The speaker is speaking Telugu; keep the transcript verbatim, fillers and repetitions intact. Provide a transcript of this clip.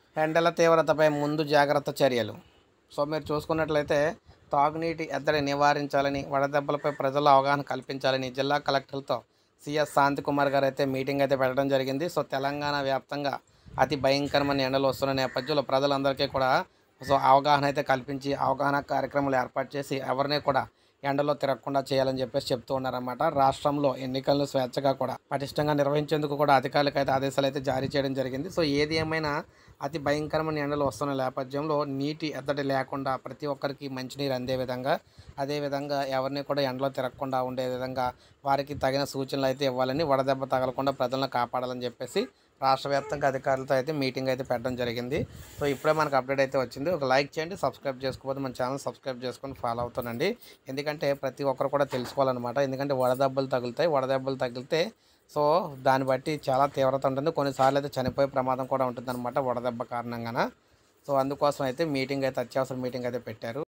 ఎండల తీవ్రతపై ముందు జాగ్రత్త చర్యలు. సో మీరు చూసుకున్నట్లయితే తాగునీటి ఎద్దడి నివారించాలని, వడదెబ్బలపై ప్రజల్లో అవగాహన కల్పించాలని జిల్లా కలెక్టర్లతో సిఎస్ శాంతికుమార్ గారు అయితే మీటింగ్ అయితే పెట్టడం జరిగింది. సో తెలంగాణ వ్యాప్తంగా అతి భయంకరమైన ఎండలు వస్తున్న నేపథ్యంలో ప్రజలందరికీ కూడా సో అవగాహన అయితే కల్పించి అవగాహన కార్యక్రమాలు ఏర్పాటు చేసి ఎవరిని కూడా ఎండలో తిరగకుండా చేయాలని చెప్పేసి చెప్తూ ఉన్నారన్నమాట. రాష్ట్రంలో ఎన్నికలను స్వేచ్ఛగా కూడా పటిష్టంగా నిర్వహించేందుకు కూడా అధికారులకు అయితే ఆదేశాలు అయితే జారీ చేయడం జరిగింది. సో ఏది ఏమైనా అతి భయంకరమైన ఎండలు వస్తున్న నేపథ్యంలో నీటి ఎద్దడి లేకుండా ప్రతి ఒక్కరికి మంచినీరు అందే విధంగా, అదేవిధంగా ఎవరిని కూడా ఎండలో తిరగకుండా ఉండే విధంగా వారికి తగిన సూచనలు అయితే ఇవ్వాలని, వడదెబ్బ తగలకుండా ప్రజలను కాపాడాలని చెప్పేసి రాష్ట్ర వ్యాప్తంగా అధికారులతో అయితే మీటింగ్ అయితే పెట్టడం జరిగింది. సో ఇప్పుడే మనకు అప్డేట్ అయితే వచ్చింది. ఒక లైక్ చేయండి, సబ్స్క్రైబ్ చేసుకోకపోతే మన ఛానల్ సబ్స్క్రైబ్ చేసుకొని ఫాలో అవుతానండి. ఎందుకంటే ప్రతి ఒక్కరు కూడా తెలుసుకోవాలన్నమాట. ఎందుకంటే వడదెబ్బలు తగులుతాయి. వడదెబ్బలు తగిలితే సో దాన్ని బట్టి చాలా తీవ్రత ఉంటుంది. కొన్నిసార్లు అయితే చనిపోయే ప్రమాదం కూడా ఉంటుందన్నమాట వడదెబ్బ కారణంగాన. సో అందుకోసం అయితే మీటింగ్ అయితే అత్యవసర మీటింగ్ అయితే పెట్టారు.